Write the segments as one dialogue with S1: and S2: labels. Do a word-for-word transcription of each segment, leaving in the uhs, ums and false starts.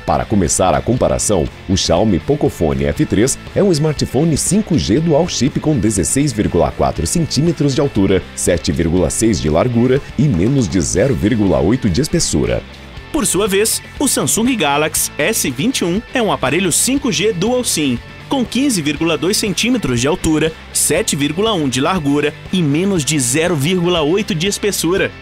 S1: Para começar a comparação, o Xiaomi Pocophone F três é um smartphone cinco G dual chip com dezesseis vírgula quatro centímetros de altura, sete vírgula seis de largura e menos de zero vírgula oito de espessura.
S2: Por sua vez, o Samsung Galaxy S vinte e um é um aparelho cinco G Dual SIM, com quinze vírgula dois centímetros de altura, sete vírgula um de largura e menos de zero vírgula oito de espessura.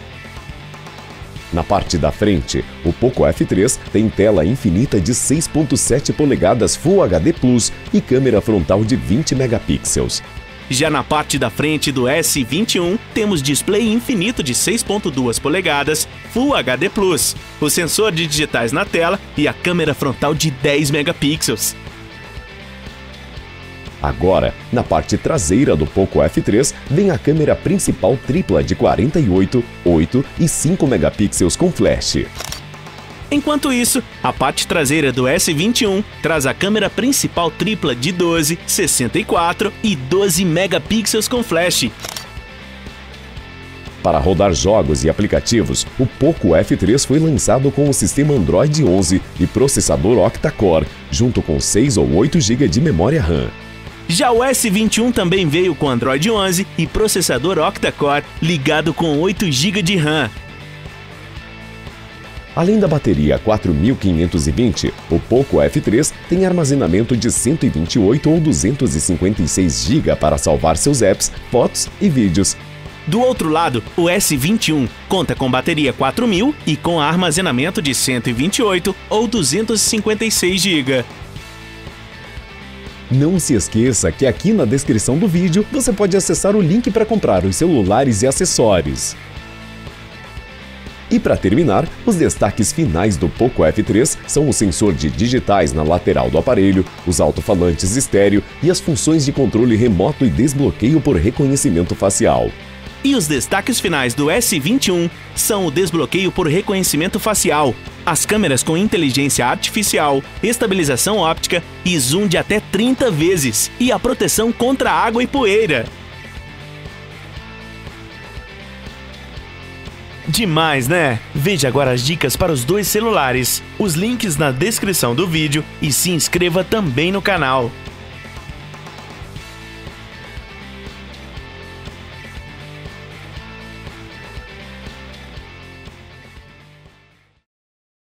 S1: Na parte da frente, o Poco F três tem tela infinita de seis vírgula sete polegadas Full H D plus e câmera frontal de vinte megapixels.
S2: Já na parte da frente do S vinte e um, temos display infinito de seis vírgula dois polegadas Full H D plus, o sensor de digitais na tela e a câmera frontal de dez megapixels.
S1: Agora, na parte traseira do Poco F três, vem a câmera principal tripla de quarenta e oito, oito e cinco megapixels com flash.
S2: Enquanto isso, a parte traseira do S vinte e um traz a câmera principal tripla de doze, sessenta e quatro e doze megapixels com flash.
S1: Para rodar jogos e aplicativos, o Poco F três foi lançado com o sistema Android onze e processador octa-core, junto com seis ou oito gigas de memória RAM.
S2: Já o S vinte e um também veio com Android onze e processador octa-core ligado com oito gigas de RAM.
S1: Além da bateria quatro mil quinhentos e vinte, o Poco F três tem armazenamento de cento e vinte e oito ou duzentos e cinquenta e seis gigas para salvar seus apps, fotos e vídeos.
S2: Do outro lado, o S vinte e um conta com bateria quatro mil e com armazenamento de cento e vinte e oito ou duzentos e cinquenta e seis gigas.
S1: Não se esqueça que aqui na descrição do vídeo você pode acessar o link para comprar os celulares e acessórios. E para terminar, os destaques finais do Poco F três são o sensor de digitais na lateral do aparelho, os alto-falantes estéreo e as funções de controle remoto e desbloqueio por reconhecimento facial.
S2: E os destaques finais do S vinte e um são o desbloqueio por reconhecimento facial, as câmeras com inteligência artificial, estabilização óptica e zoom de até trinta vezes e a proteção contra água e poeira. Demais, né? Veja agora as dicas para os dois celulares, os links na descrição do vídeo e se inscreva também no canal.